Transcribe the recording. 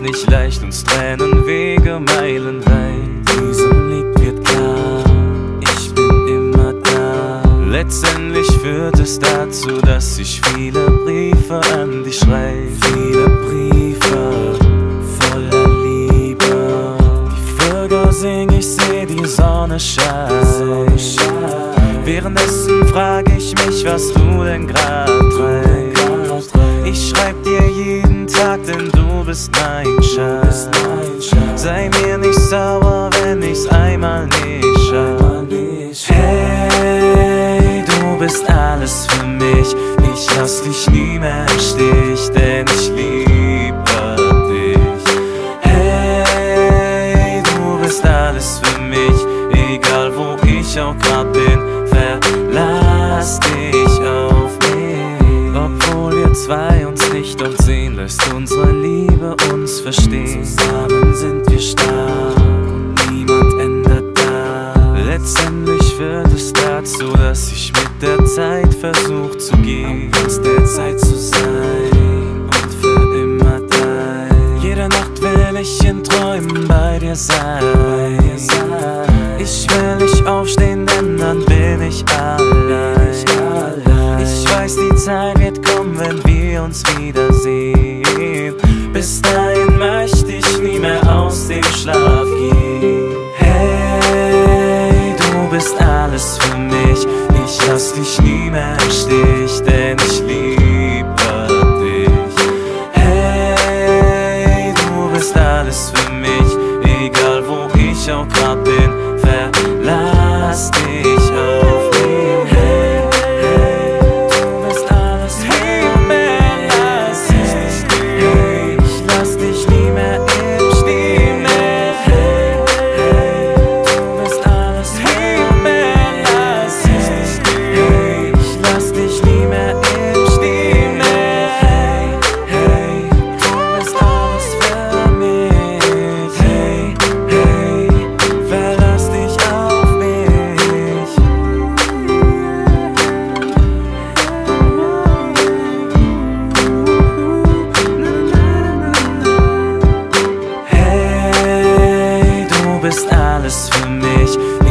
nicht leicht, uns trennen Wege meilenweit. Diesem Lied wird klar, ich bin immer da. Letztendlich führt es dazu, dass ich viele Briefe an dich schreibe. Viele Briefe voller Liebe. Die Vögel singen, ich seh die Sonne scheint. Währenddessen frag ich mich, was du denn grad treibst. Ich schreib dir jeden Tag, denn du bist mein Schatz. Sei mir nicht sauer, wenn ich's einmal nicht schaff. Hey, du bist alles für mich. Ich lass dich nie mehr im Stich, denn ich liebe dich. Hey, du bist alles für mich. Egal wo ich auch grad bin, verlass dich auf mich. Obwohl wir zwei uns nicht oft sehen, lässt unsere Liebe uns verstehen. Zusammen sind wir stark und niemand ändert da. Letztendlich führt es dazu, dass ich mit der Zeit versuch zu gehen, aus der Zeit zu sein und für immer dein. Jede Nacht will ich in Träumen bei dir sein. Ich will nicht aufstehen, denn dann bin ich allein. Ich weiß, die Zeit wird kommen, wenn wir uns wiedersehen. Bis dahin möchte ich nie mehr aus dem Schlaf gehen. Hey, du bist alles für mich. Ich lass dich nie mehr im Stich, denn ich liebe dich. Hey, du bist alles für mich. Egal wo ich auch grad bin, verlass dich auf mich. Hey, hey, du bist alles für mich. Hey, ich lass dich nie mehr im Stich. Hey, hey, du bist alles für mich. Hey, ich lass dich nie mehr im Stich. Hey, hey, du bist alles für mich. Hey, hey, verlass dich auf mich. Hey, du bist alles für mich.